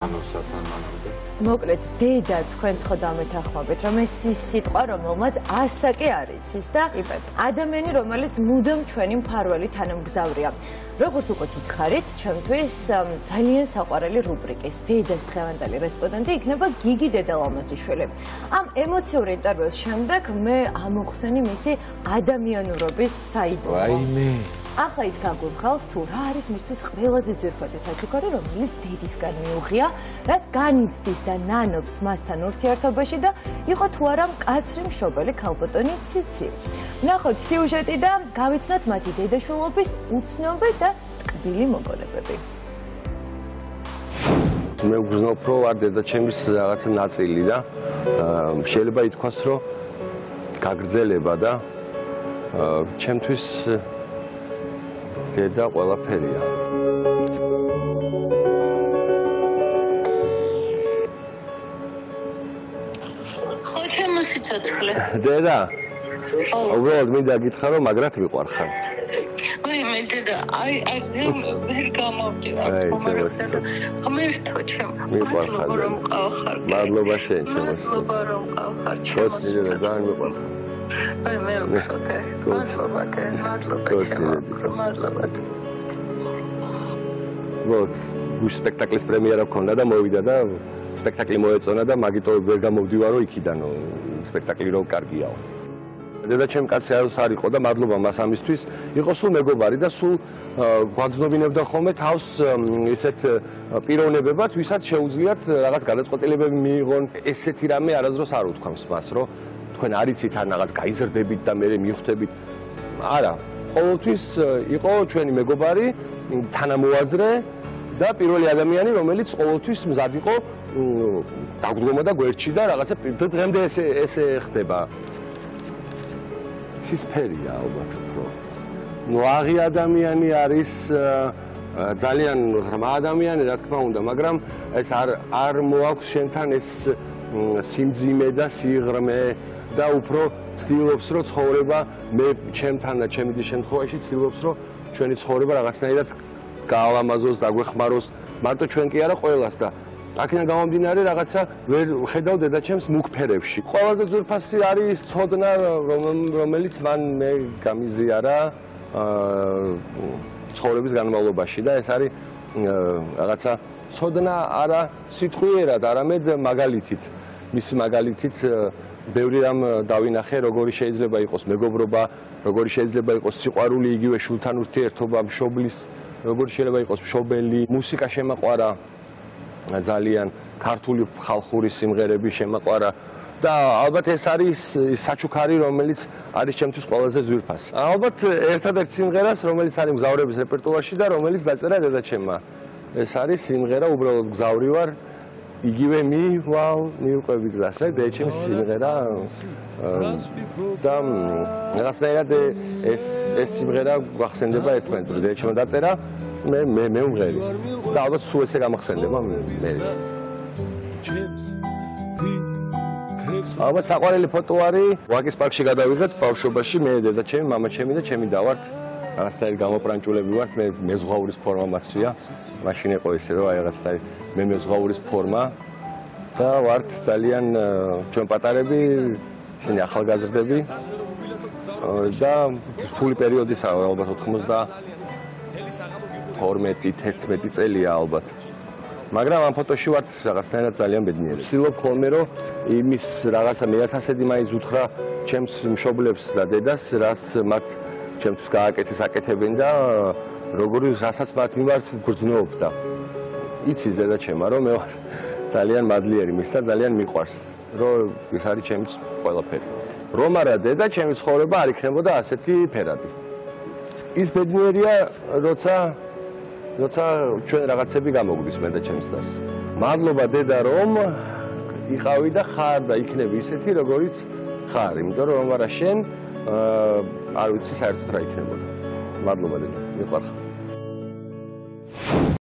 ანოსთან მანამდე. მოკლედ დედა თქვენც ხო დამეთანხმებით რომ ეს ის სიტყვა რომელმაც ასაკი არ იცის და ადამიანი რომელიც მუდამ ჩვენი მფარველი თანამგზავრია. როგორც უკვე გითხარით, ჩემთვის ძალიან საყვარელი რუბრიკის დედას დღევანდელი რესპონდენტი იქნება გიგი დედალამაზიშვილი. ამ ემოციური ინტერვიუს შემდეგ მე ამოხსენი მისი ადამიანურობის საიდუმლო. ვაიმე. ახლა ის გაგურხავს თუ რა არის მისთვის ყველაზე ძვირფასი საჩუქარი, რომელიც დედისგან მიუღია, რაც განიცდის და ნანობს მასთან ურთიერთობაში და იყო თუ არა მკაცრი მშობელი ქალბატონი ციცი. ვნახოთ სიუჟეტი და გავიცნოთ მათი დედაშვილობის უცნობი და ტკბილი მოგონებები. მე ვგრძნობ, რომ არ დედაჩემის რაღაცა ნაწილი და შეიძლება ითქვას, რომ გაგრძელება და ჩემთვის დედა ყველაფერია. ხო, ჩემო სიცოცხლე. დედა. უბრალოდ მინდა გითხრა, რომ მაგრად მიყვარხარ. ვაი, მე დედა, აი ვერ გამოვდივარ. ღმერთო ჩემო. მიყვარხარ. მადლობა შენ, ჩემო. მადლობა რომ ყავხარ, ჩემო. დედა, ძალიან მიყვარხარ. აი მე ვხოთე. მადლობა, მადლობა. მადლობა. ვოთ, გუშინ სპექტაკლის პრემიერა გქონდა და მოვიდა და სპექტაკლი მოეწონა და მაგიტო ვერ გამოვდივარო იქიდან, სპექტაკლი რო კარგიაო. დედა ჩემ კაცი არ იყო და მადლობა მას ამისთვის. იყო სულ მეგობარი და სულ გვაგზნობინებდა ხოლმე თავს ისეთ პიროვნებებად, ვისაც შეუძლიათ რაღაც გადაწყვეტილებები მიიღონ. ესეთი რამე არასდროს არ უთქვამს მას, რომ თქვენ არიცით ან რაღაც გაიზრდებით და მე მიხვდებით. არა, ყოველთვის იყო ჩვენი მეგობარი, თანამოაზრე და პირველი ადამიანი, რომელიც ყოველთვის მზად იყო დაგვდგომა და გვერდში და რაღაცა დღემდე ესე ხდება. ცისფერია ალბათ უფრო. ნუ აღი ადამიანი არის ძალიან ღრმა ადამიანი, რა თქმა უნდა, მაგრამ ეს არ მოაქვს შენთან ეს სიმძიმე და სიღრმე და უფრო ცდილობს, რომ ცხოვრება მე ჩემთან და ჩემი დის შემთხვევაში ცდილობს, რომ ჩვენი ცხოვრება რაღაცნაირად გაალამაზოს, დაგვეხმაროს, მარტო ჩვენ კი არა ყველას და აქედან გამომდინარე რაღაცა ვერ ხედავ დედაჩემს მუქ ფერებში. ყველაზე ძვირფასი არის ცოდნა, რომელიც მან მე გამიზიარა ცხოვრების განმავლობაში და ეს არის რაღაცა ცოდნა არა სიტყვიერად, არამედ მაგალითით. მისი მაგალითით ბევრი რამ დავინახე, როგორი შეიძლება იყოს მეგობრობა, როგორი შეიძლება იყოს სიყვარული იგივე შულთან ურთიერთობა, მშობლის, როგორი შეიძლება იყოს მშობელი, მუსიკა შემაყვარა ძალიან ქართული ხალხური სიმღერები შემაყვარა და ალბათ ეს არის საჩუქარი, რომელიც არის ჩემთვის ყველაზე ძვირფასი. ალბათ ერთადერთ სიმღერას, რომელიც არის მგზავრების რეპერტუარში და რომელიც დაწერა დედაჩემმა. ეს არის სიმღერა უბრალოდ მგზავრი ვარ, იგივე მივყვები გზას, დედაჩემის სიმღერა და რაღაცნაირად ეს სიმღერა გვახსენდება ერთმანეთს. დედაჩემმა დაწერა მე უმღერი და ალბათ სულ ესე გამახსენდება მე. ალბათ საყვარელი ფოტო არის ვაკის პარკში გადავიღეთ ბავშვობაში, მე დედაჩემი, მამაჩემი და ჩემი და ვართ. რაღაცნაირად გამოპრანჭულები ვართ, მე მეზღვაურის ფორმა მაქვია. მაშინ იყო ესე რომ აი რაღაცნაირად მე მეზღვაურის ფორმა და ვართ ძალიან ჩვენ პატარები, ისინი ახალგაზრდები და რთული პერიოდისა ალბათ 92-11 წელია ალბათ. მაგრამ ამ ფოტოში ვართ რაღაცნაირად ძალიან ბედნიერი. ვცდილობ ხოლმე რომ იმის რაღაცა მეათასედი მაინც უთხრა ჩემს მშობლებს და დედას, რაც მათ ჩემთვის გააკეთეს, აკეთებენ და როგორი რასაც მათ მიმართ გრძნობ და იცის დედაჩემა რომ მე ვარ ძალიან მადლიერი მის და ძალიან მიყვარს, რომ ეს არის ჩემთვის ყველაფერი. რომ არა დედა ჩემი ცხოვრება არ იქნებოდა ასეთი ფერადი. ის ბედნიერია, როცა ჩვენ რაღაცები გამოგვდის მე და ჩემს დას. მადლობა დედა რომ იყავი და ხარ და იქნები ისეთი როგორიც ხარ, იმიტომ რომ არა შენ არ ვიცი საერთოდ რა იქნებოდა. მადლობა დედა, მიყვარხარ.